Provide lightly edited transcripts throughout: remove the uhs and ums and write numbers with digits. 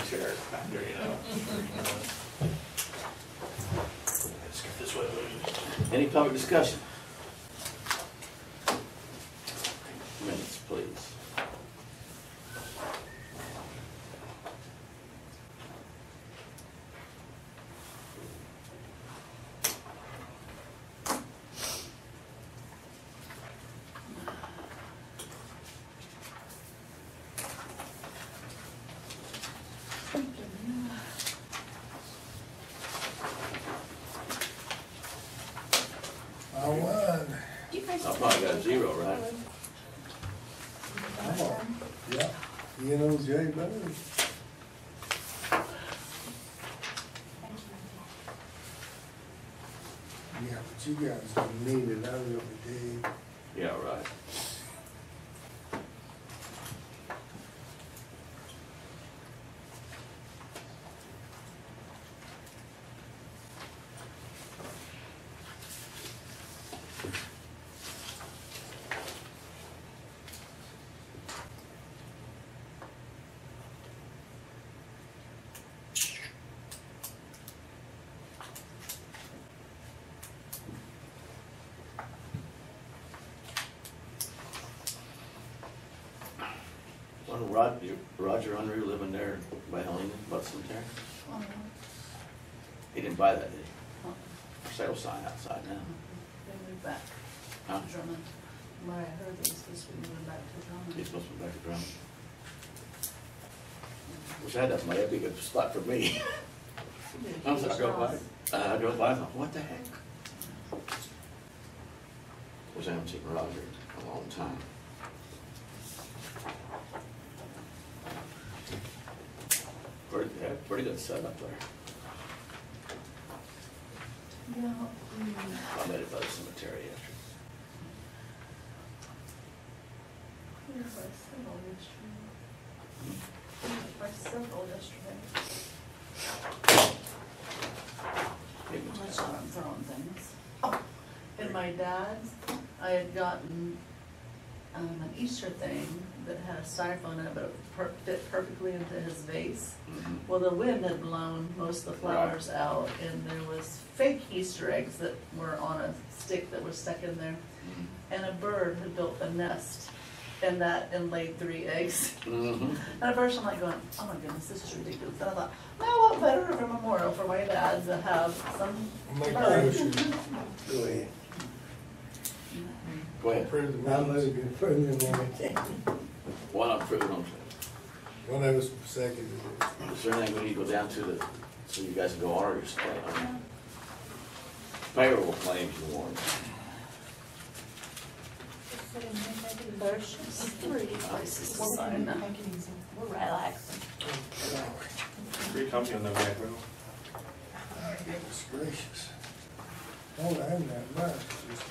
chair back there, you know. Let's get this way. Any public discussion? Minutes, please. I won. I probably got 0, right? I'm on. Yeah, you know Jay better. Yeah, but you guys don't need it, I really did. Yeah, right. Wasn't Roger Unruh living there by Helena, Butt Cemetery? He didn't buy that, did he? For sale sign outside now. They moved back Huh? to Drummond. What I heard was this week moving back to Drummond. He's supposed to be back to Drummond. Wish that doesn't, that'd be a good spot for me. I'm sorry, I drove by. I drove by, I thought, what the heck? Wish I haven't seen Roger in a long time. Pretty good setup there. Yeah. I met it by the cemetery yesterday. Here by several yesterday. Here by several yesterday. That's what I'm throwing things. Oh, and my dad's, I had gotten an Easter thing that had a styrofoam in it, but it fit perfectly into his vase. Mhm. Well, the wind had blown most of the flowers out, and there was fake Easter eggs that were on a stick that was stuck in there. Mhm. And a bird had built a nest in that and laid 3 eggs. Mhm. And at first I'm like going, oh my goodness, this is ridiculous. Then I thought, well, what better of a memorial for my dad to have some Make a bird. motion. Go ahead. Go ahead. Approve the minutes. I move to approve the minutes. One on fruit, on One of us seconded it. Is there anything we need to go down to the, so you guys can go on your stuff? Payroll claims you want. There's just 3 places to sign that. We're relaxing. Free company on the back row. Goodness gracious. Oh, I haven't that much. Just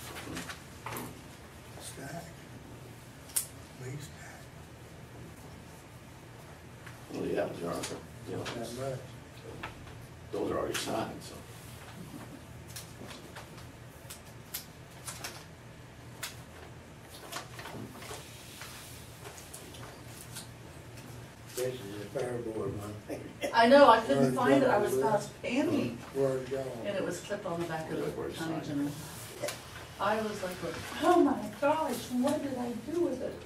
stack. Leave stack. Well, yeah, there are, you know, That much. those are already signed, so. This is a fair board one. I know, I couldn't Where's find it. I John was Lewis? past Penny. Where's it going? And it was clipped on the back of Where's the county sign? general. I was like, oh my gosh, what did I do with it?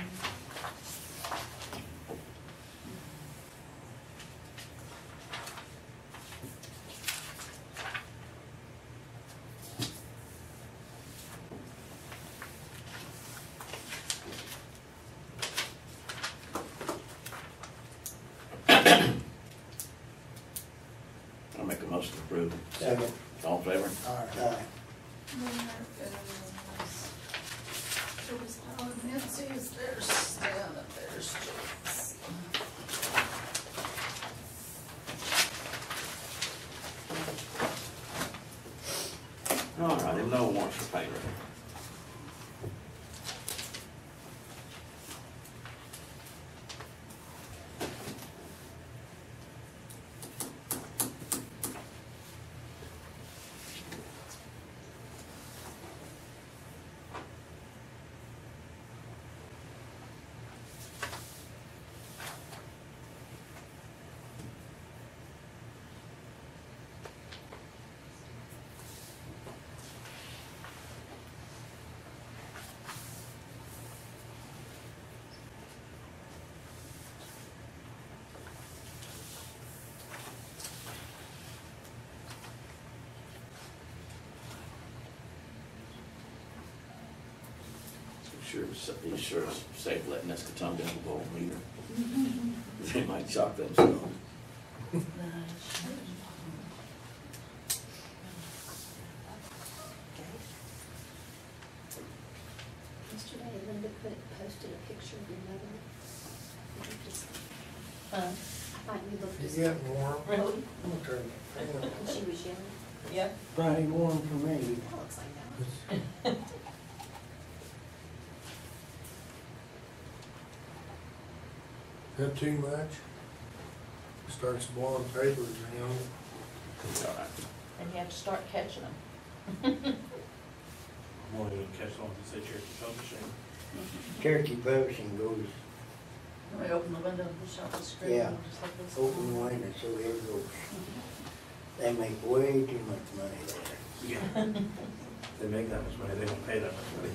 I'll make a motion to approve. Second. All in favor? All right. There was Nancy's, there's Stan, and there's Jake's. All right, and no warrants for payment. He's sure it's safe letting Escatón down the bowl meter. They might shock themselves. Yesterday, Linda posted a picture of your mother. I thought you looked It's as. getting warm. Really? I'm gonna turn the fan on. And she was young. Yep. Plenty warm for me. That looks like that. That too much? Starts blowing papers around. It's all right. And you have to start catching them. I'm only gonna catch the ones that say Cherokee Publishing. Cherokee Publishing goes Let me open the window and push out the screen. Yeah. Just like this. open wide, so it goes. They make way too much money there. Yeah. They make that much money, they don't pay that much money.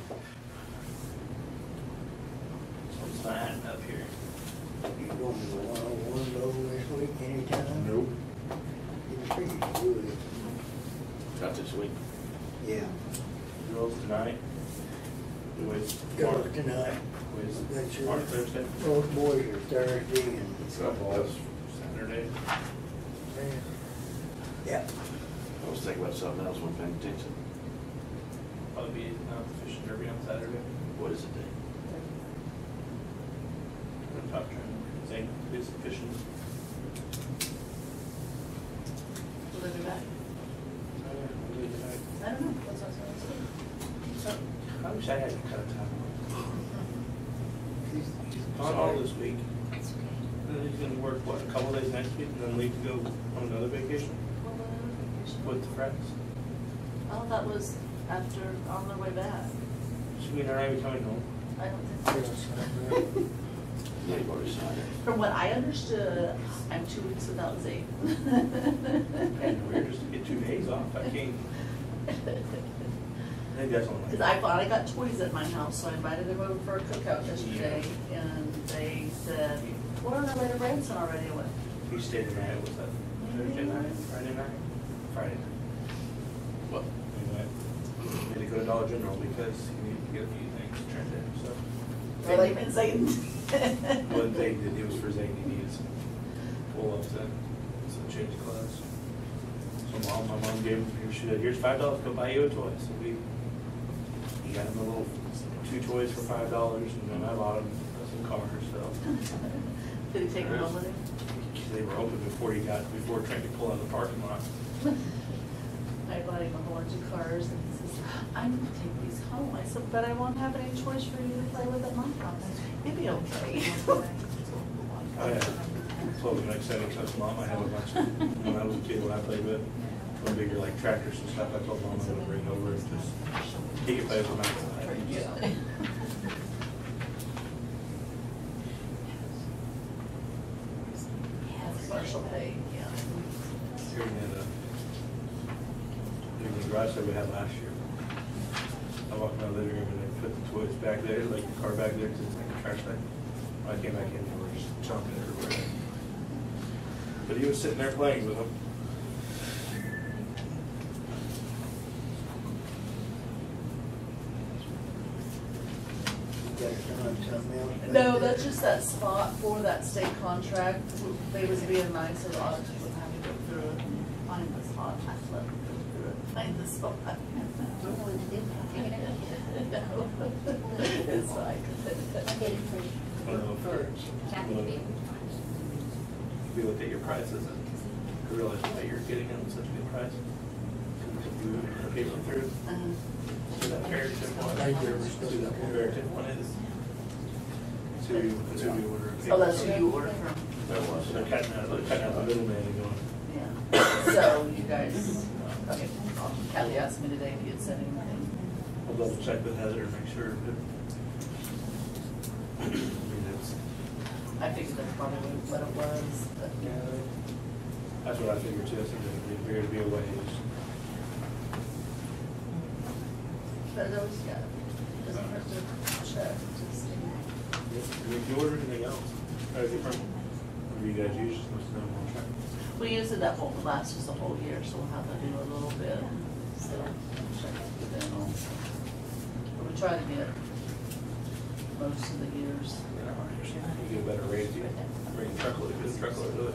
So it's not adding up here. You going to the 101 low this week anytime? Nope. It's pretty good. Got this week. Yeah. Girls tonight. Boys Girls tomorrow. tonight. Boys That's tomorrow, yours. Thursday. Both boys are Thursday and, Football's Saturday. Man, yeah. I was thinking about something else when paying attention. Probably be fishing derby on Saturday. What is it, Dave? On top trying to sing, do some fishing. Will they be back? We'll do it tonight. I don't know. What's our service? So, I wish I had to cut time. He's gone Sorry. all this week. And then he's gonna work, what, a couple days next week and then leave to go on another vacation with the friends. Oh, that was after, on their way back. Should we not be coming home? I don't I think gotta so. sign that. They've already signed it. From what I understood, I'm 2 weeks without Zeke. And we're just to get 2 days off, I can't. I think that's all. Because I thought I got toys at my house, so I invited them over for a cookout yesterday, and they said, we're on our way to Branson already. I went, We stayed the night, was that Thursday night, Friday night? Friday night. What? We went, we had to go to Dollar General because he needed to get a few things turned in, so. well, they've been saying. One thing that it was for Zane, he needed some pull-ups and some change of clothes. So my mom gave him, she said, here's $5, go buy you a toy. So we got him a little 2 toys for $5, and then I bought him some cars, so. Did he take them home with him? They were open before Trent could pull out of the parking lot. I bought him a whole bunch of cars, and he says, I'm gonna take these home. I said, but I won't have any choice for you to play with at my house. It'd be okay. I had 12 like 7 mom, I had a bunch of, when I was a kid, when I played with, when bigger like tractors and stuff, I told mom I would bring over and just, he could play with them outside. Partial pay, yeah. Here in the garage that we had last year. I walked in the living room and they put the toys back there, like the car back there, because it's like a trash bag. When I came back in, they were just jumping everywhere. But he was sitting there playing with them. You gotta sign something else. back No, there. that's just that spot for that state contract. They was being nice, so the auditors would have to go through it, find the spot. I let them go through it, find the spot. I'm going to do that. Take it out. It's like. I did it for Kathy to be. If you look at your prices and realize that you're getting them at such a good price. You pay them through. So that Barrington one. Thank you. See that Barrington one is. So you order. a Oh, that's who paper. you ordered from. That was. So they're cutting out the middleman and going. Yeah. So you guys, okay, Kathy asked me today if you had sent anything. I'll double check with Heather and make sure. I mean, I figured that's probably what it was, but. that's what I figured too, I think it'd be weird to be away. But it was, yeah, doesn't hurt to check, just. If you order anything else, or different, or you guys use, just let us know, we'll try. We usually that won't last us the whole year, so we'll have to do a little bit, so check with them also. But we try to get most of the years. You get a better rate, you bring a truckload, get a truckload of it.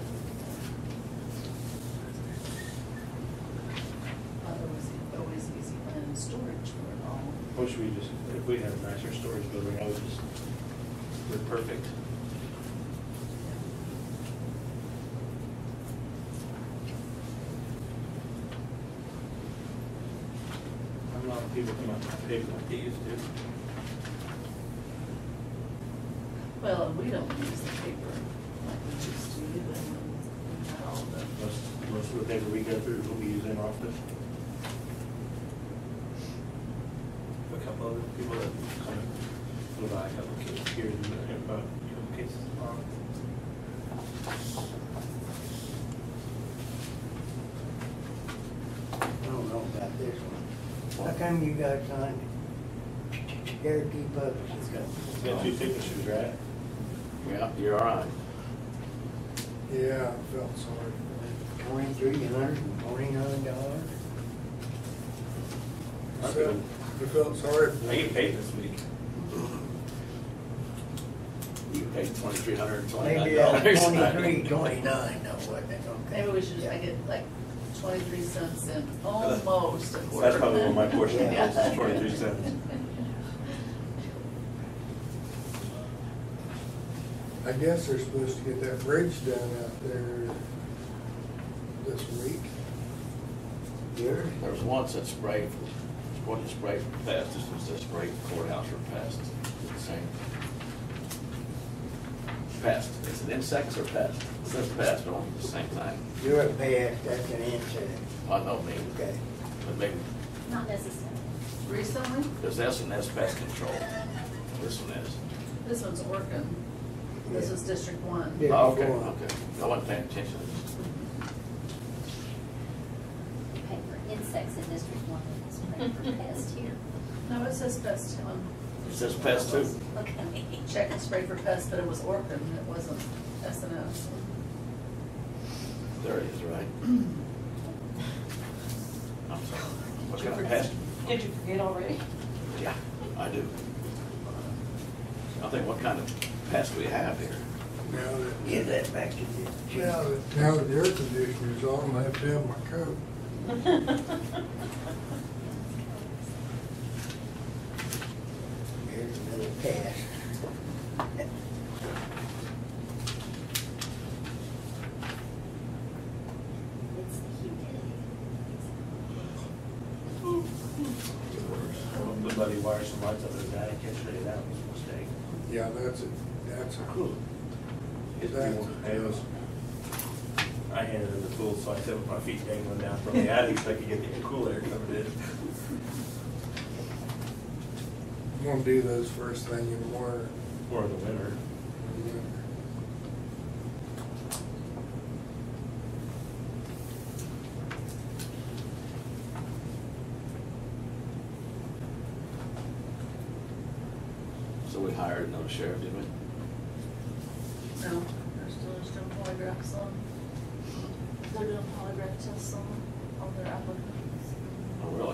Always easy finding storage for it all. Wish we just, if we had a nicer storage building, I would just, they're perfect. A lot of people come out and pay like they used to. Well, and we don't use the paper like we used to either, when we had all the. Most of the paper we go through, we'll be using often. A couple other people that come and will buy a couple cases here and there, about a couple cases on. I don't know about this one. How come you got signed Cherokee Public? It's got two signatures, right? Yeah, you're all right. Yeah, I felt sorry for $2,349. I'm him. good. I felt sorry for I him. get paid this week. You paid $2,329. Maybe that's 23.29, no, wasn't it? Okay. Maybe we should just make it like 23 cents in almost a quarter. That's probably what my portion Yeah. is, is 23 cents. I guess they're supposed to get that bridge done out there this week. Yours? There was once that sprayed, one that sprayed for pest, this was just sprayed courthouse for pest, the same. Pest, is it insects or pest? It says pest, but only the same thing. You're a pest, that's an insect. I know me, Okay. but maybe, Not necessarily. Recently, there's S&S pest control, this one is. this one's working. This is District 1. Yeah. Oh, okay, Before. okay, I wasn't paying attention. Pay for insects in District 1 and it's paid for pests here. No, it says pest on. It says pest too. Okay. Check and spray for pests, but it was Orkin, it wasn't S&S. There it is, right? I'm sorry. What kind of pest? Did you forget already? Yeah, I do. I think, what kind of pest we have here? Now that, Give that back to the. now that the air conditioner's on, I have to have my coat. Here's another pest. It's the humidity. My buddy wires some lights up his attic yesterday, that was a mistake. Yeah, that's a Cool. His people, it was, I handed him the tools, so I sit with my feet dangling down from the attic so I could get the cool air covered in. I'm gonna do those first thing in the morning. Or in the winter. So we hired another sheriff, didn't we? No, they're still just doing polygraphs on. They're doing polygraph tests on their applicants. Oh, really?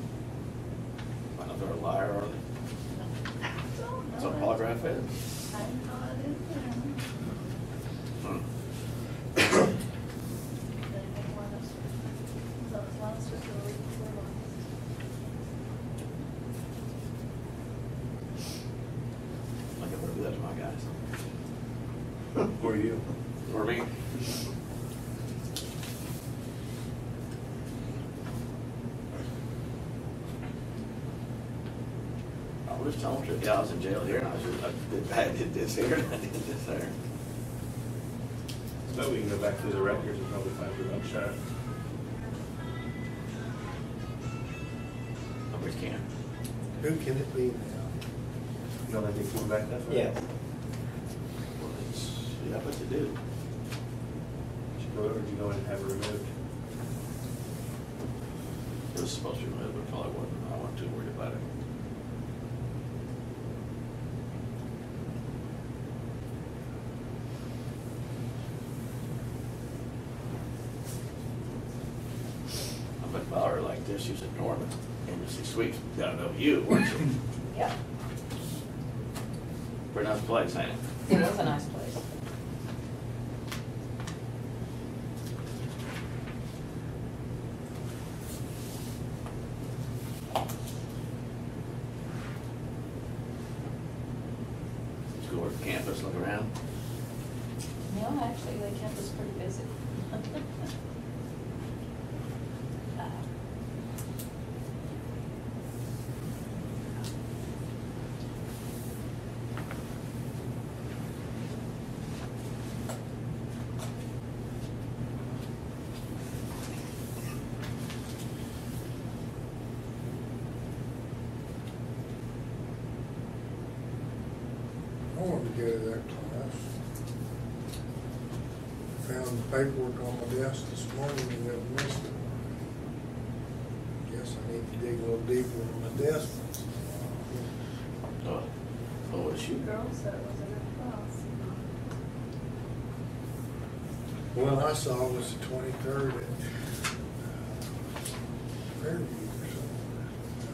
I know they're a liar, are they? That's what polygraph is? I'm not in there. Hmm. Anything more this week? So it's last week or the week before last? I can do that to my guys. Or you. Or me. I was telling you, yeah, I was in jail here, and I did this here, and I did this there. So we can go back through the records and probably find the rug shot. We can. Who can it be now? You know that they came back that far? Yeah. Well, it's, yeah, but they do. Did you go over, did you go in and have it removed? It was supposed to be removed, but probably wasn't. I wasn't too worried about it. I bet Valerie like this, she's at Norman, Embassy Suites, gotta know you, weren't you? Yeah. Pretty nice place, ain't it? It was a nice place. Let's go over to campus, look around. No, actually, the campus is pretty busy. I wanted to go to that class. Found the paperwork on my desk this morning and then missed it. Guess I need to dig a little deeper in my desk. Oh, shoot. Girls said it was a good class. One I saw was the 23rd at Fairview or something.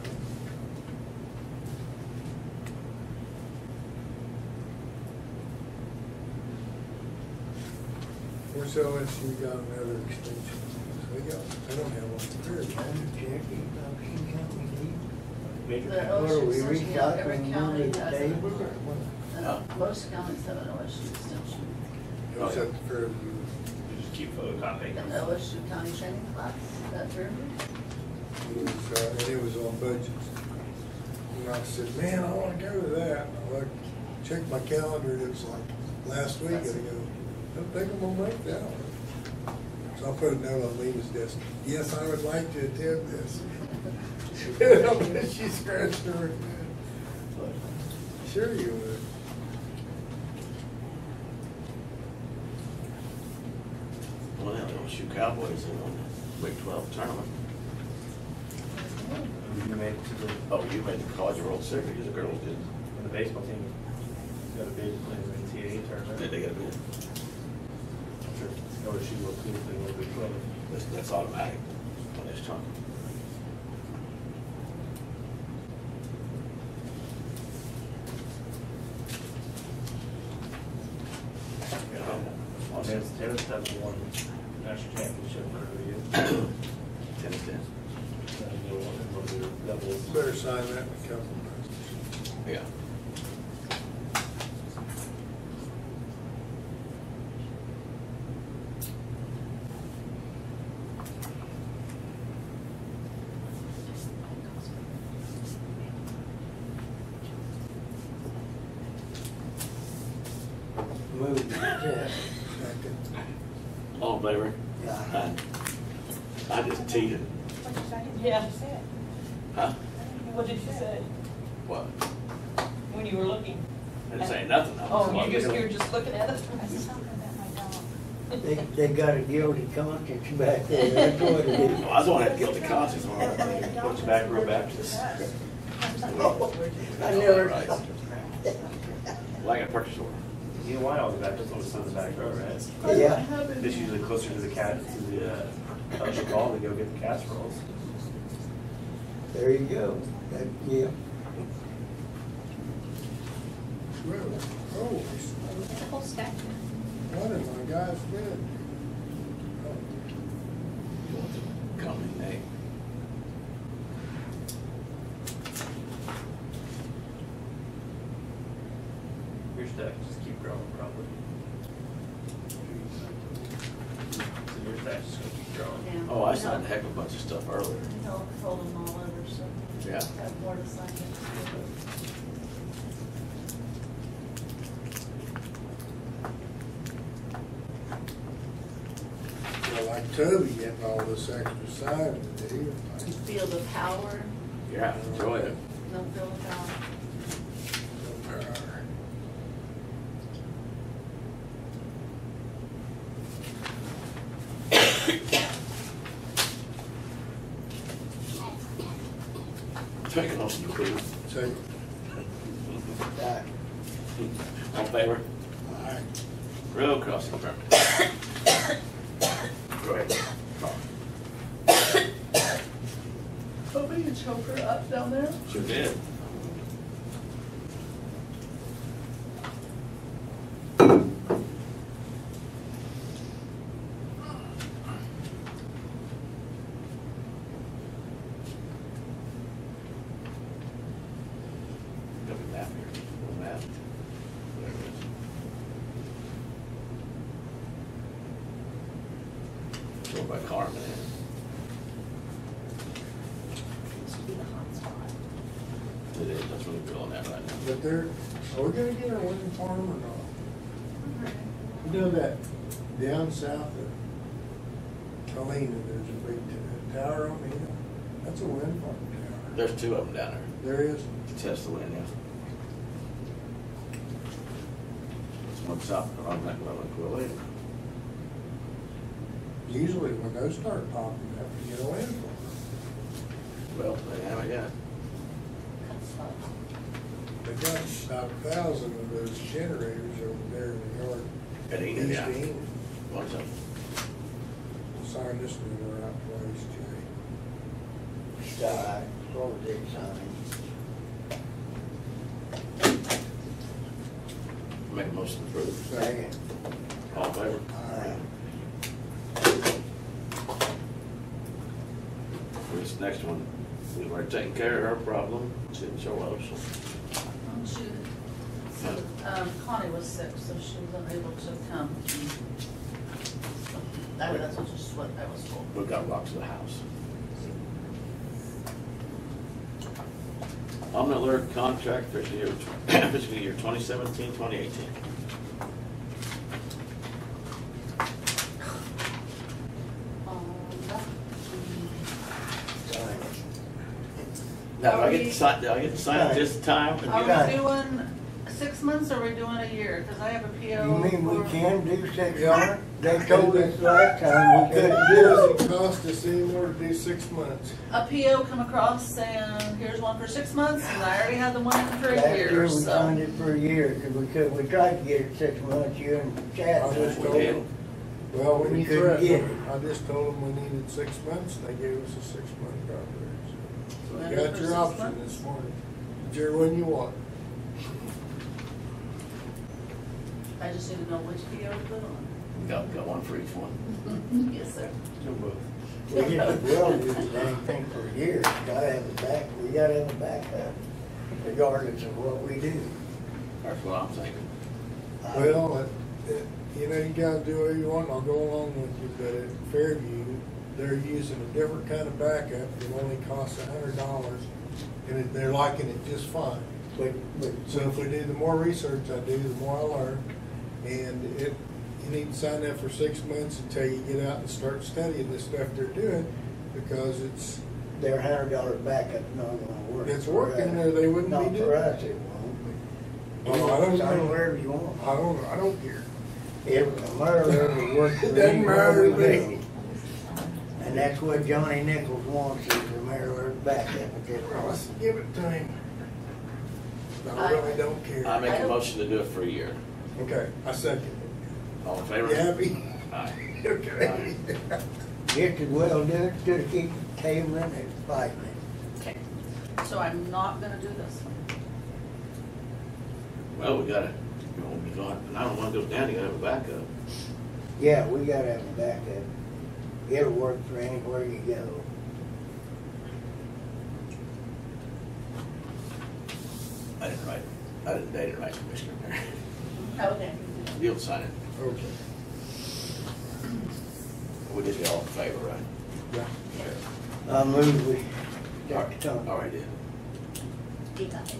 Where's LSU got another extension? They don't have one there. Jackie, Bucking County, Major. The what are we OSU extension, yeah, every recycling county under the has table or it. what? And most counties have an OSU extension. It was at the Fairview. You just keep photocopying. An OSU county training class, that Fairview. And it was on budgets. And I said, man, I wanna go to that. And I looked, checked my calendar, and it was like last week, and I go, I don't think I'm gonna make that one. So I put a note on Lena's desk, yes, I would like to attend this. And she scratched her head. Sure you would. Well, now, they'll shoot Cowboys in on the Big 12 tournament. You made it to the, Oh, you made the College World Series, the girls did. and the baseball team got a bid to play in the NCAA tournament. Did they get a bid? I'm sure LSU will too if they win Big 12. That's automatic on this tournament. Tennis has won national championship for every year. Tennis dance. And they'll win their doubles. Better sign that in a couple of minutes. Yeah. Move that. Second. All in favor? Yeah. I just cheated. Yeah. Huh? What did you say What? when you were looking? I didn't say nothing. I was Oh, like, you were just looking at it? They got a guilty conscience back there, that's what it is. Oh, I was the one that had guilty conscience on that. Looks back real Baptist. I never. Right. Well, I got a purchase order. You know why all the Baptists always sit in the back row, right? Yeah. This usually closer to the cat, to the usher call to go get the casseroles. There you go. That, yeah. Well, oh, The whole stack. one of my guys did. Company name. Your stack just keep growing probably. So your stack's just gonna keep growing. Yeah. Oh, I signed a heck of a bunch of stuff earlier. Told them all over, so. Yeah. Have more to sign. Well, like Toby getting all this extra signing to do. Feel the power, Yeah, enjoy it. don't feel the power. Taking off some food. Say, All in favor? aye. Road crossing permit. Go ahead. Hoping you choke her up down there. Sure did. by Carmen. This would be the hot spot. It is, that's what we're drilling at right now. But are we gonna get our wind farm or not? You know that down south of Helena, there's a big tower on the hill? That's a wind farm tower. There's two of them down there. There is? To test the wind, yeah. There's one south on that Quilly. Usually when those start popping up, you get a wind farm. Well, they haven't yet. Cuts slow. They got about 1,000 of those generators over there in the yard. At Enid, East yeah. of Enid. What's up? Sign this one in the right place, Jay. Side, what was it, sign? Make a motion to approve. Second. All in favor? Aye. This next one, we've already taken care of her problem. She didn't show up, so. Connie was sick, so she was unable to come. That's just what I was told. We got rocks to the house. Omni Alert contract fiscal year 2017, 2018. Sign it. Now, do I get to sign, it this time? Are Got we it. doing 6 months or are we doing a year? Cause I have a PO. You mean we for- can do 6 Yeah. months? They told us last time we couldn't It do doesn't cost us anymore to do 6 months. A PO come across saying, here's one for 6 months, and I already had the one for it. a Last year, year we so. signed it for a year, cause we tried to get it 6 months, you and Chad. I just we told did. them, well, when We you couldn't threatened get them, I just told them we needed 6 months, and they gave us a 6-month contract. So Wanna you do got for your 6 option months? this morning, whichever one you want. I just need to know which PO to put on. Got one for each one. Yes, sir. Do both. We just will do the dang thing for a year, we gotta have a backup, regardless of what we do. That's what I'm thinking. Well, you know, you gotta do what you want, I'll go along with you, but at Fairview, they're using a different kind of backup that only costs $100, and they're liking it just fine. But So if we do, the more research I do, the more I learn, and you need to sign up for 6 months until you get out and start studying the stuff they're doing, because it's their $100 backup not gonna work. It's for working us. there, they wouldn't Not be for doing us, it. it won't. Oh, I don't Sign know. wherever you want. I don't care. It doesn't matter if it works. It doesn't matter to me. And that's what Johnny Nichols wants, is the mayor backup at this Well, let's point. give it to him. I really don't care. I make a motion to do it for a year. Okay, I second it. All in favor? You happy? Aye. Okay. Just as well do it, to keep tabling and fighting it. Okay. So I'm not gonna do this one. Well, we gotta, and I don't wanna go down, you gotta have a backup. Yeah, we gotta have a backup. It'll work for anywhere you go. I didn't date it right, Commissioner. Okay. You'll sign it. Okay. We just get all in favor, right? Yeah. I move we All start the right, all talk. right, You got it.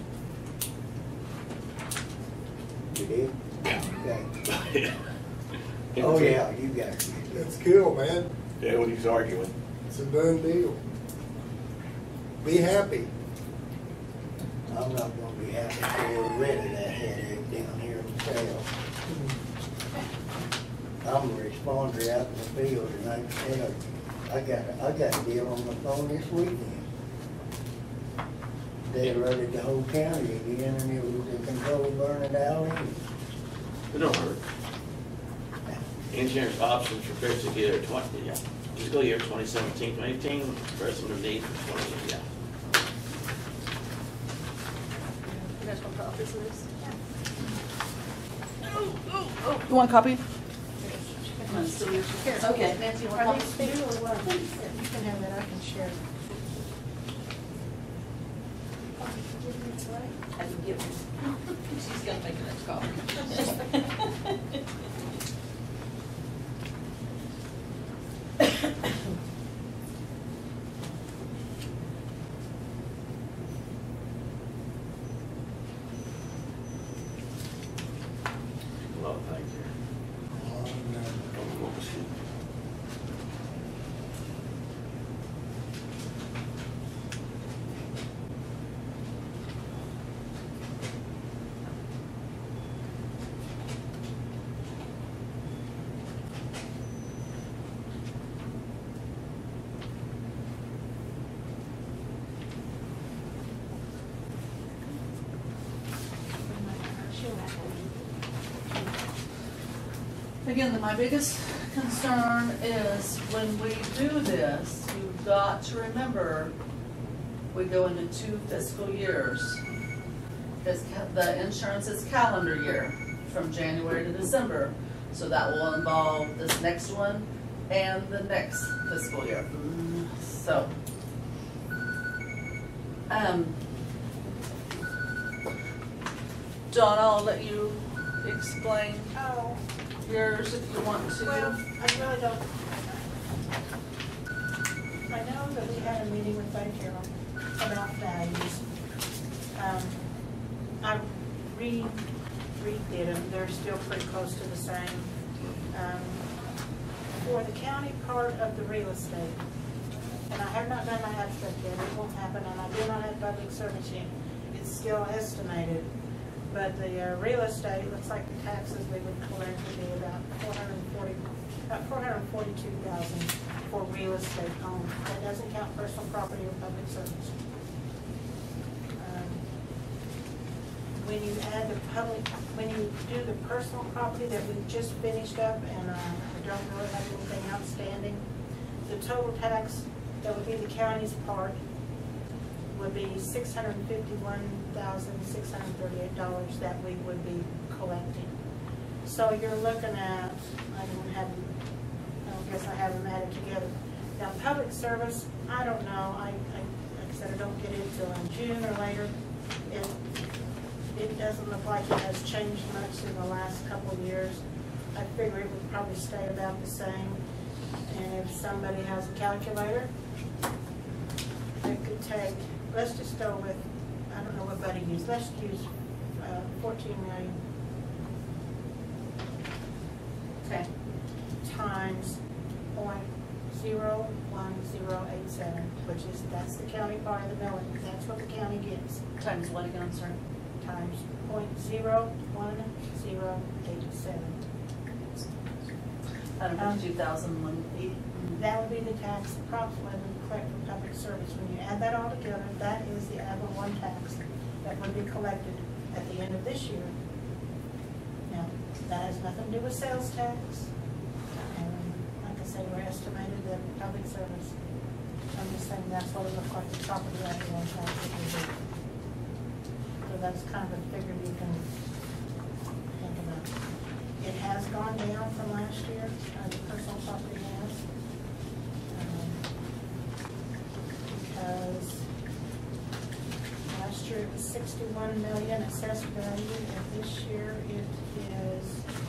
You did? Okay. yeah. Oh, yeah, you got it. That's cool, man. Yeah, what he's arguing. It's a done deal. Be happy. I'm not gonna be happy till we're rid of that headache down here in the trail. I'm a responder out in the field, and I got a deal on the phone this weekend. They alerted the whole county again, and it was the control burning alley. It don't hurt. Insurance options for fiscal year fiscal year 2017, 2018, person of need for 20, yeah. You guys want copies of this? You want a copy? Okay, Nancy, you want Are copies? they new or what? You can have that, I can share. I can give her. She's gonna make the next copy. Again, my biggest concern is when we do this, you've got to remember, we go into 2 fiscal years. The insurance is calendar year, from January to December. So that will involve this next one and the next fiscal year. So, Donna, I'll let you explain Oh, yours if you want to. well, I really don't. I know that we had a meeting with Buddy Carroll about values. I redid them, they're still pretty close to the same. For the county part of the real estate, and I have not done my abstract yet, it won't happen, and I do not have public service yet. It's still estimated, but the real estate, looks like the taxes we would collect would be about $442,000 for real estate owned. That doesn't count personal property or public service. When you add the public, when you do the personal property that we just finished up, and I don't really have anything outstanding, the total tax that would be the county's part would be $651,638 that we would be collecting. So you're looking at, I guess I have them added together. Now, public service, I don't know. Like I said, I don't get it till in June or later. It doesn't look like it has changed much in the last couple of years. I figure it would probably stay about the same. And if somebody has a calculator, it could take, let's just go with, I don't know what Buddy used, let's use 14 million. Okay. Times 0.01087, which is, that's the county part of the milling, that's what the county gets. Times what again, sir? Times 0.01087. Out of 2,001. That would be the tax approximately we collect from public service. When you add that all together, that is the Adler one tax that would be collected at the end of this year. Now, that has nothing to do with sales tax. And like I said, we're estimated that public service, I'm just saying that's what it looks like the property Adler one tax would be. So that's kind of a figure you can think about. It has gone down from last year, the personal property has. Because last year it was 61 million assessed value, and this year it is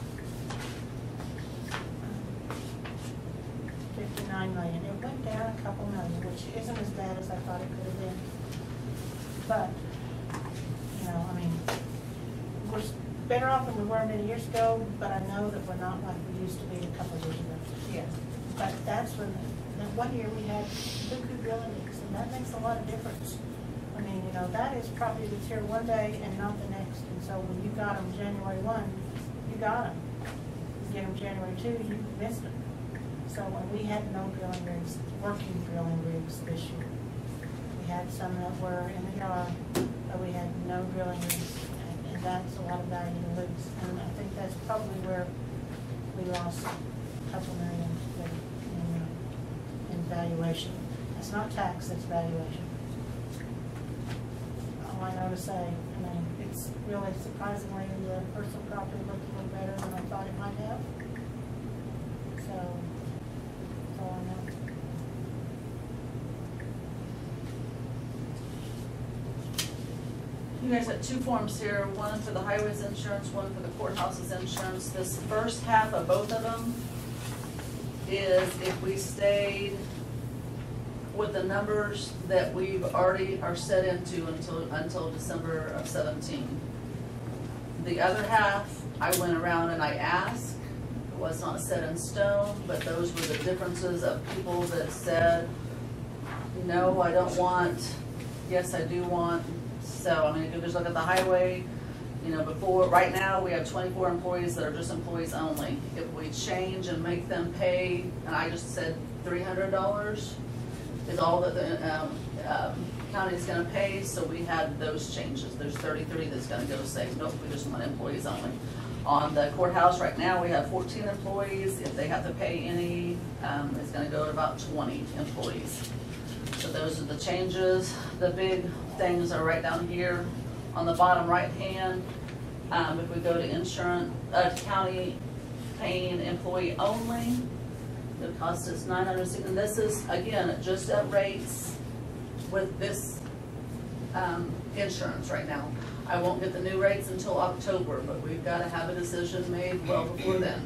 59 million. It went down a couple million, which isn't as bad as I thought it could have been. But, you know, I mean, we're better off than we were many years ago, but I know that we're not like we used to be a couple of years ago. Yeah. But that's when, that one year we had buku buildings, and that makes a lot of difference. I mean, you know, that is property that's here one day and not the next. And so when you got them January 1, you got them. You get them January 2, you missed them. So when we had no drilling rigs, working drilling rigs this year, we had some that were in the yard, but we had no drilling rigs. And that's a lot of value to lose. And I think that's probably where we lost a couple million in valuation. It's not tax, it's valuation. All I know to say, I mean, it's really surprisingly, the personal property looked a little better than I thought it might have. So, that's all I know. You guys have 2 forms here, one for the highways insurance, one for the courthouse's insurance. This first half of both of them is if we stayed with the numbers that we've already are set into until December of 17. The other half, I went around and I asked. It was not set in stone, but those were the differences of people that said, no, I don't want, yes, I do want. So, I mean, if you just look at the highway, you know, before, right now, we have 24 employees that are just employees only. If we change and make them pay, and I just said $300, is all that the county is gonna pay, so we had those changes. There's 33 that's gonna go say, nope, we just want employees only. On the courthouse right now, we have 14 employees. If they have to pay any, it's gonna go to about 20 employees. So those are the changes. The big things are right down here on the bottom right hand. If we go to insurance, county paying employee only, the cost is $960, and this is, again, just at rates with this insurance right now. I won't get the new rates until October, but we've got to have a decision made well before then.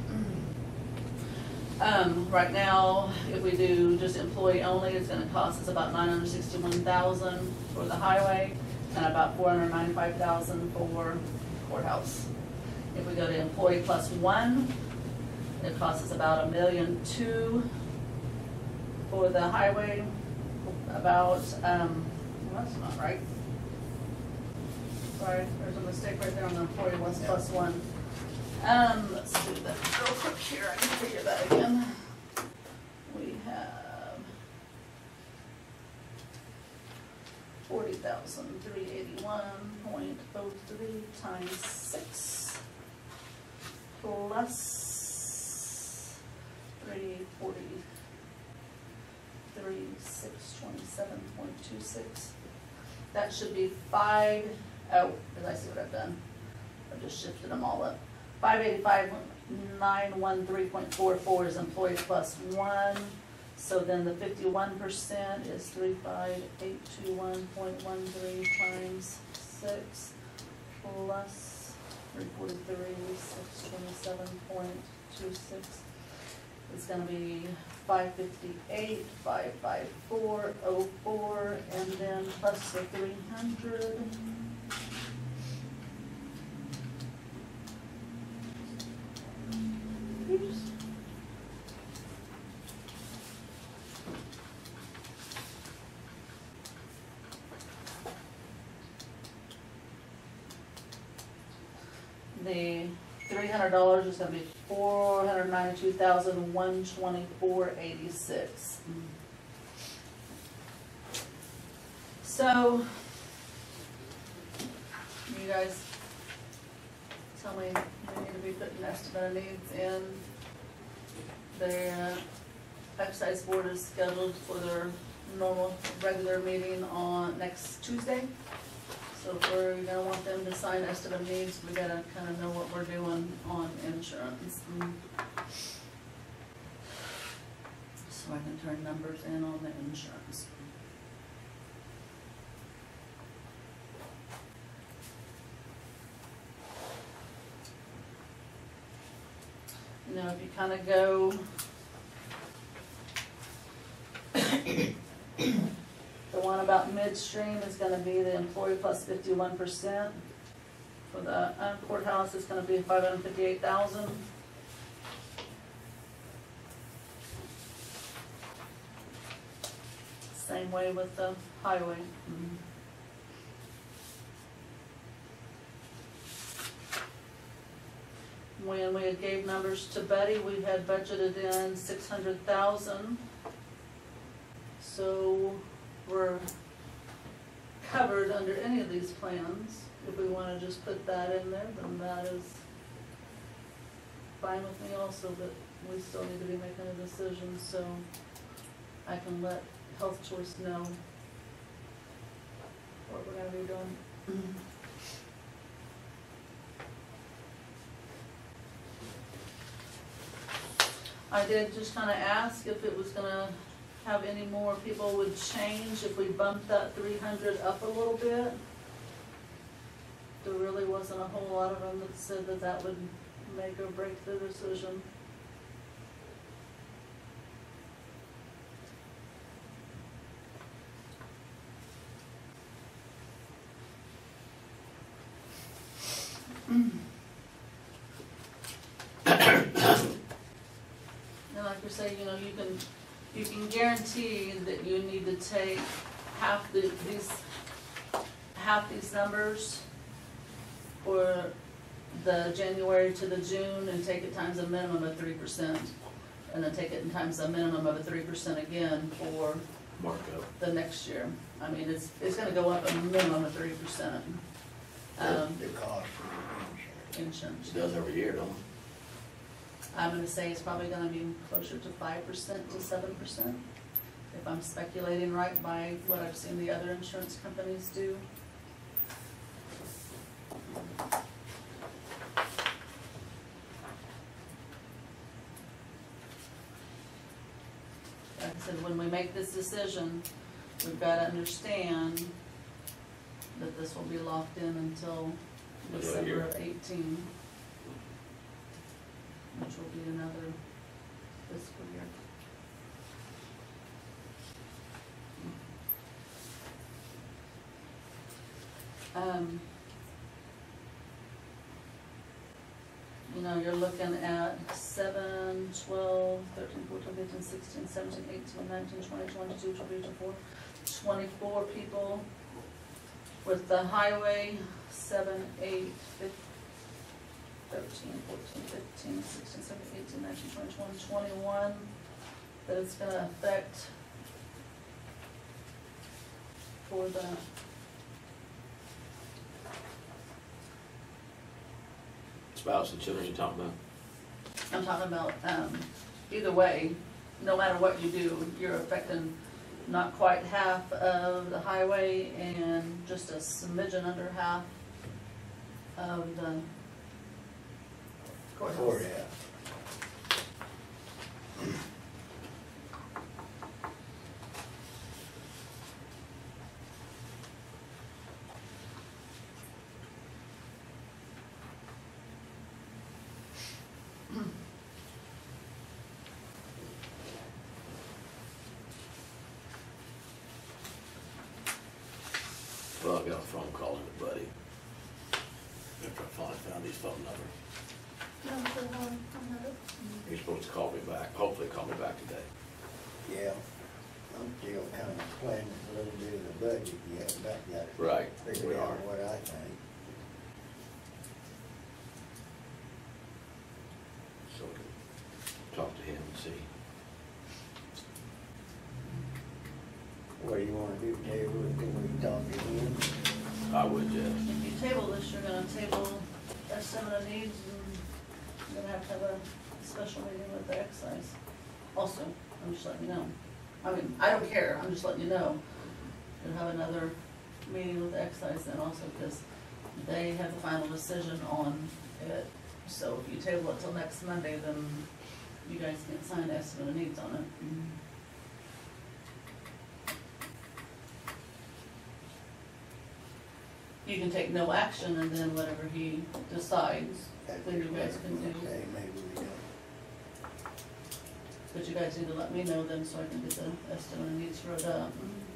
Right now, if we do just employee only, it's gonna cost us about $961,000 for the highway and about $495,000 for courthouse. If we go to employee plus one, it costs us about $1.2 million for the highway, about, well, that's not right. Sorry, there's a mistake right there on the employee plus one. Let's do that real quick here, I can figure that again. We have 40,381.03 times 6 plus 343,627.26. That should be oh, did I see what I've done? I've just shifted them all up. 585,913.44 is employee plus one. So then the 51% is 35821.13 times 6 plus 343,627.26. It's going to be 558,554.04, and then plus the 300. Oops. The $300 is going to be $492,124.86. So, you guys tell me we need to be putting estimate of needs in. The exercise board is scheduled for their normal regular meeting on next Tuesday. So if we're gonna want them to sign estimate of needs, we gotta kind of know what we're doing on insurance. So I can turn numbers in on the insurance. You know, if you kind of go the one about midstream is going to be the employee plus 51%. For the courthouse, it's going to be $558,000. Same way with the highway. When we had gave numbers to Betty, we had budgeted in $600,000. So we're covered under any of these plans. If we want to just put that in there, then that is fine with me also, but we still need to be making a decision, so I can let Health Choice know what we're going to be doing. I did just kind of ask if it was going to have any more people would change if we bumped that 300 up a little bit. There really wasn't a whole lot of them that said that that would make or break the decision. And like we say, you know, you can guarantee that you need to take half these numbers for the January to the June and take it times a minimum of 3%, and then take it and times a minimum of a 3% again for Markup. the next year. I mean, it's gonna go up a minimum of 3%. The cost of Insurance. It does every year, don't it? I'm gonna say it's probably gonna be closer to 5% to 7%, if I'm speculating right by what I've seen the other insurance companies do. Like I said, when we make this decision, we've gotta understand that this will be locked in until Another December year. of 18. Which will be another fiscal year. You know, you're looking at 7, 12, 13, 14, 15, 16, 17, 18, 19, 20, 22, 23, 24, 24 people. With the highway, 7, 8, 13, 14, 15, 16, 17, 18, 19, 20, 21, that it's gonna affect for the Spouse and children you're talking about? I'm talking about, either way, no matter what you do, you're affecting not quite half of the highway and just a smidgen under half of the courthouse. courthouse. Well, I got a phone call in to Buddy. After I finally found his phone number. He's supposed to call me back, hopefully call me back today. Yeah, I'm still kind of planning a little bit of the budget yet, but I got it. Right, we Figured are. out what I think. So we can talk to him and see. What do you wanna do, Taylor? Can we talk to him? I would, yes. If you table this, you're gonna table estimate of needs, and you're gonna have a special meeting with the excise. Also, I'm just letting you know. I mean, I don't care, I'm just letting you know. You'll have another meeting with the excise then also, because they have the final decision on it. So if you table it till next Monday, then you guys can sign the estimate of needs on it. You can take no action, and then whatever he decides, then you guys can do. Okay, maybe we don't. But you guys need to let me know then, so I can get the estimate of needs wrote up.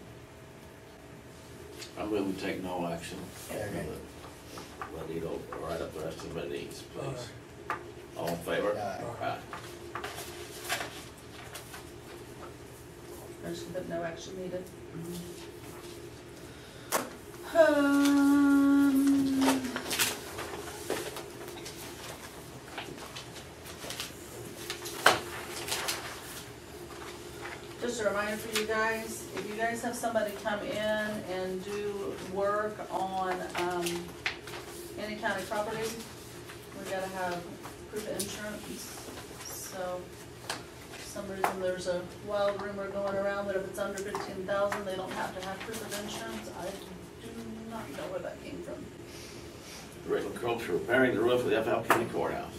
I'm willing to take no action. Okay. Let me know, write up the rest of my needs, please. All in favor? Aye. Aye. I just put no action needed. Just a reminder for you guys, if you guys have somebody come in and do work on, any county property, we gotta have proof of insurance. So, for some reason, there's a wild rumor going around that if it's under 15,000, they don't have to have proof of insurance. I do not know where that came from. Rick LaCroix for repairing the roof of the FL County Courthouse.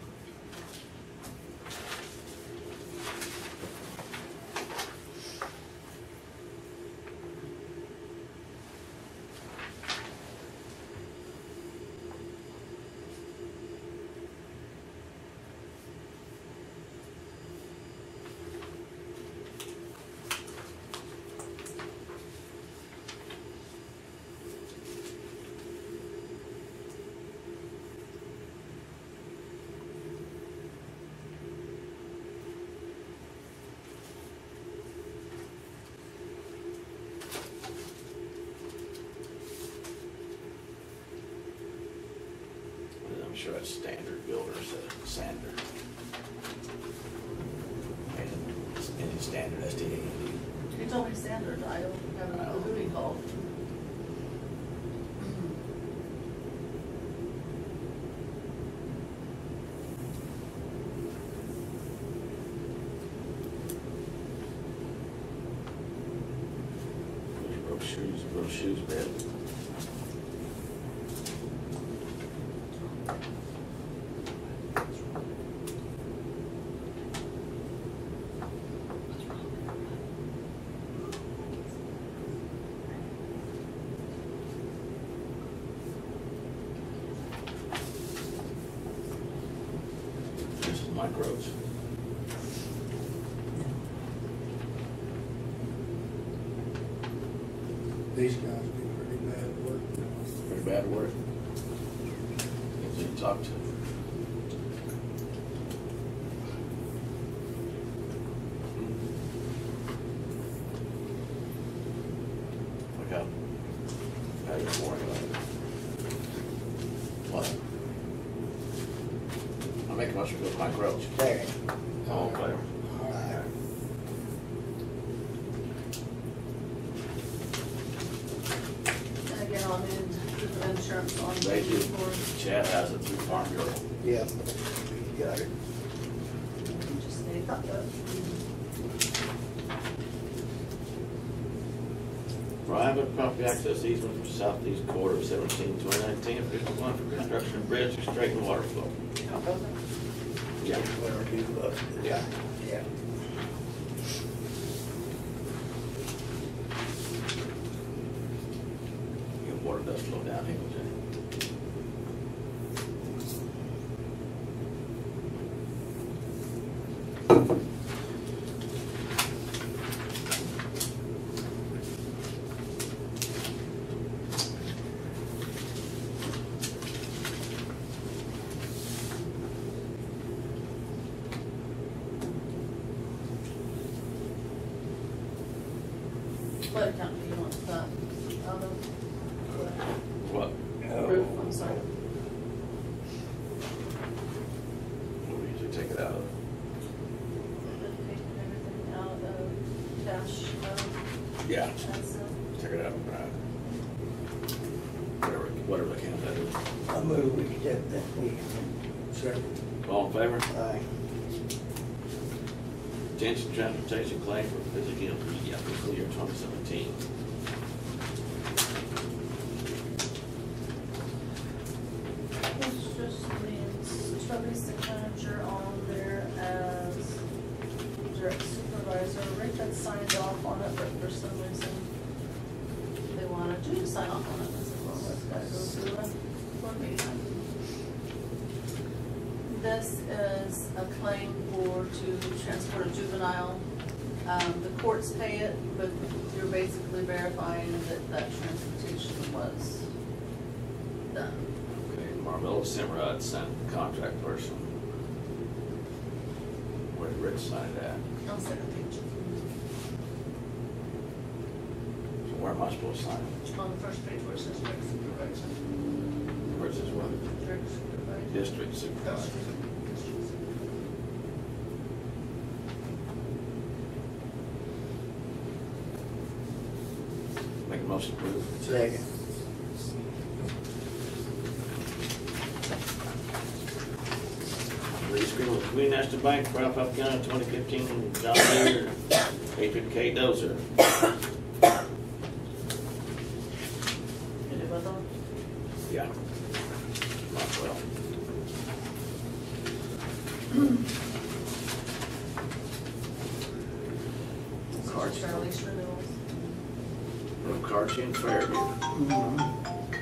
I'm sure that's standard builders, Sander. And standard STA. You told me standard, I don't have a booty call. Broke shoes, man. This is Mike Rhodes. These guys do pretty bad work. Pretty bad work. Who you talk to? Look out. How you worrying about it? What? I make a motion with Mike Roach. Second. All in favor? All right. And again, I'll need proof of insurance on They do. for, Chad has it through Farm Bureau. Yeah, got it. just need that. Private property access easement for southeast quarter of 17-2019, 51 for construction of bridge to straighten water flow. Yeah. Whatever you busted. Yeah. Yeah. Your water does flow down here, Jay. What account do you want that out of? What? Roof, I'm sorry. We usually take it out of. Taking everything out of cash, Yeah. that's, Take it out of, whatever account that is. I move we accept that, we, Second. All in favor? aye. Detention transportation claim for fiscal year 2017. Which just means Toby's signature on there as direct supervisor. Rick had signed off on it, but for some reason they wanted you to sign off on it. I said, well, let's gotta go through it for me. This is a claim to transport a juvenile. The courts pay it, but you're basically verifying that transportation was done. Okay, Marvell Simrod sent contract person. Where did Rich sign it at? On second page. So where am I supposed to sign it? On the first page where it says direct supervisor. Where it says what? Direct supervisor. District supervisor. Make a motion to approve. Second. Lease agreement with Community National Bank for Alphaba County 2015 John Deere 850K dozer. Did it with them? Yeah. Not well. Cards. Charlie's renewals. From Cartier and Fairview.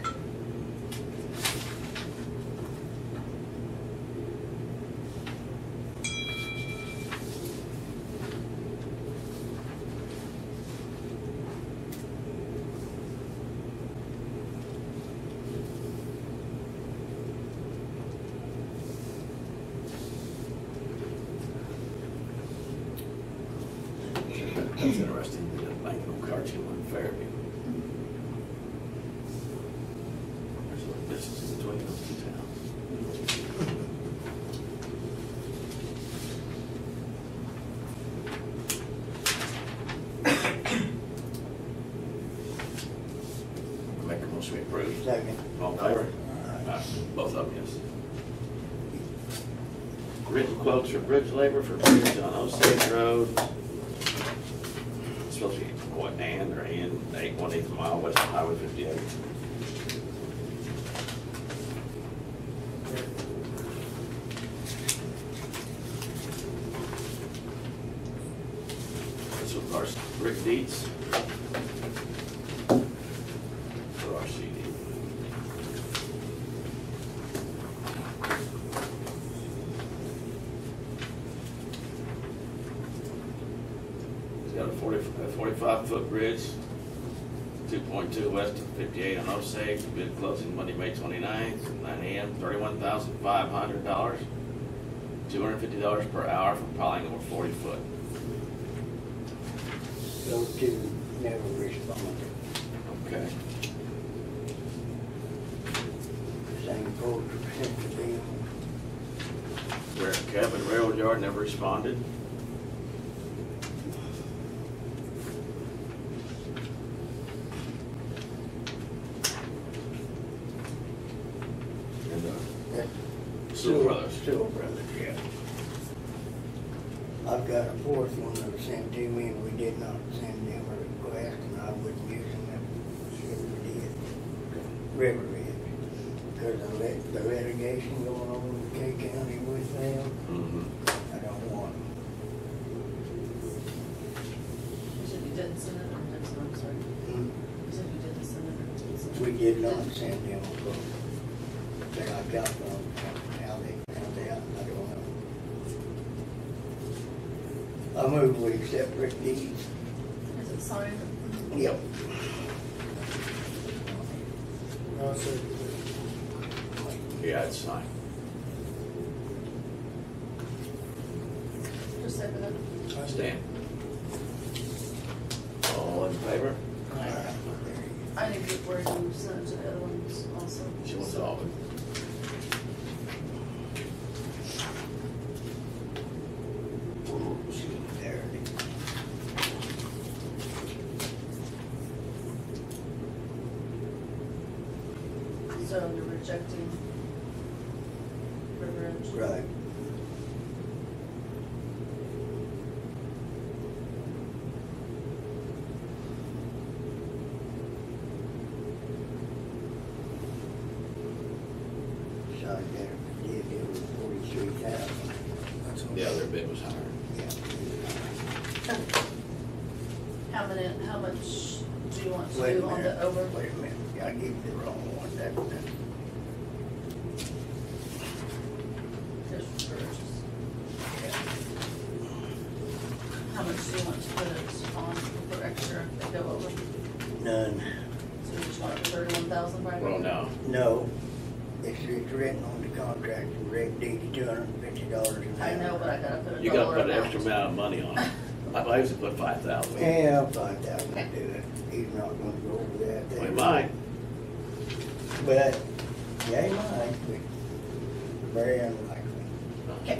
That's interesting, the bank of Cartier and Fairview. There's a little distance between those two towns. Written quotes for bridge labor for bridge on Osage Road. It's supposed to be, what, and 1/8 mile west of Highway 58. This was our Rick Dietz. For our CD. He's got a 45-foot bridge, 2.2 west of 58 on Osage, bid closing Monday, May 29th, 9 a.m., $31,500, $250 per hour for piling over 40 foot. Those two never responded. Okay. Same quote sent to them. Cabin Railroad Yard never responded. And Sewell Brothers. Sewell Brothers, yeah. I've got a fourth one that was sent to me, and we did not send them a request, and I wouldn't use them if we did. River Ridge, because of the litigation going on in K County with them, I don't want them. You said you didn't send it, or did send, I'm sorry. Hmm? You said you didn't send it, or didn't send it? We did not send them a quote. But I got them, how they found out, I don't know. I move we accept Rick Deeds. Is it signed? Yep. I'll say, Yeah, it's signed. Just second it. Stan. All in favor? I need to get where you sent it to the other ones also. She wants it all. There it is. So you're rejecting River Edge? Right. Sorry, there, it was 43,000. that's all. The other bid was higher. Yeah. How much do you want to Wait a do on minute, the over? wait a minute, I gave you the wrong one, that. Just How much do you want to put it on for extra if they go over? None. So you just want it for 31,000 Well, no. No, it's written on the contract, rate D, $250 an hour. I know, but I gotta put a You gotta dollar put an amount. extra amount of money on it. I used to put 5,000. Yeah, I'll find out when I do it. He's not gonna go over that. We might. But, yeah, he might, but very unlikely. Okay.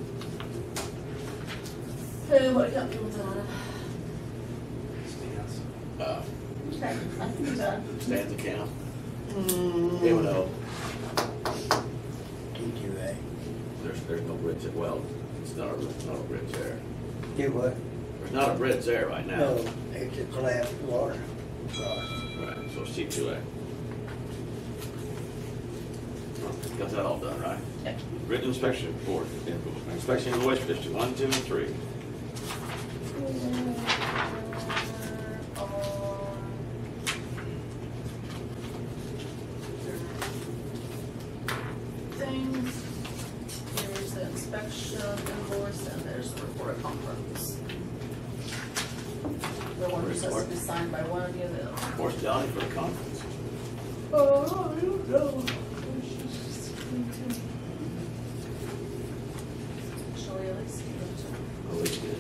Who, what company was on it? Stan's. Okay, I think we're done. Stan's account. M&O. T2A. There's no bridge there. Well, it's not a bridge there. Do what? There's not a bridge there right now. No, it's a collapsed water. Right, so C2A. Got that all done, right? Yep. Written inspection report. Inspection invoice for District 1, 2, and 3. Things, here's the inspection invoice, and there's the report of conference. The one that's supposed to be signed by one of you, the. Where's Johnny for the conference? Oh, I don't know. Shall we at least give it to him? Oh, it's good.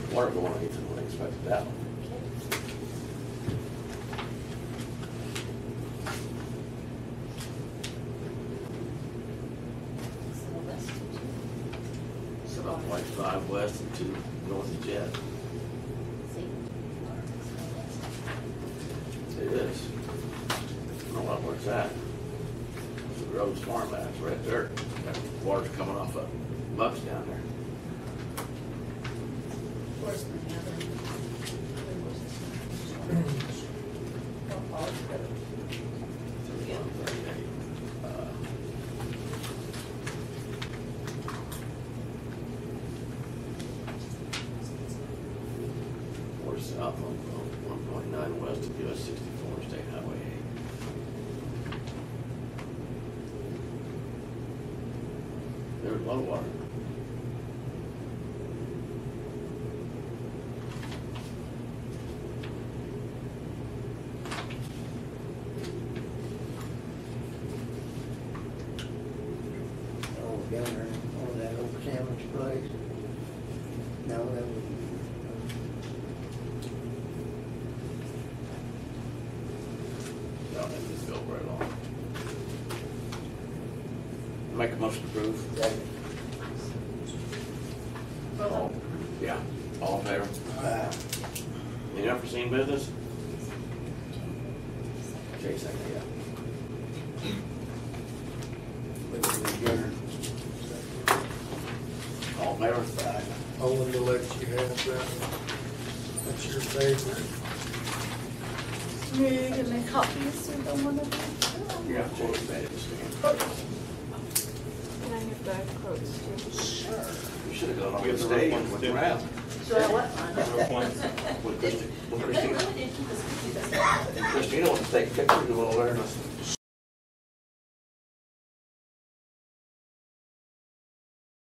water going on, Ethan, when I expected that one. So that's Set off like 5 west and 2 north of Jet. see. It is. I don't know where it's at. It's the Rhodes farmlands, red dirt. That water's coming off of Bucks down there. Where's the other? Or south on 1.9 west of US 64 State Highway 8. There's low water. Oh, down there, oh, that old sandwich place. No, that was, No, that just go right on. Make a motion to approve. that, Both of them. Yeah, all in favor? Any unforeseen business? Jay second, yeah. was the dinner. All in favor? I wanted to let you have that. That's your favorite. Maybe you can make copies or the one of them. Yeah, Jay's made it, Stan. And I have the quotes too. Sure. You should have gone over Get the the rough stage ones, with too. Ralph. Do I what? Rough ones. With Christina. They really did keep us confused. And Christina wants to take pictures of all there, and I said,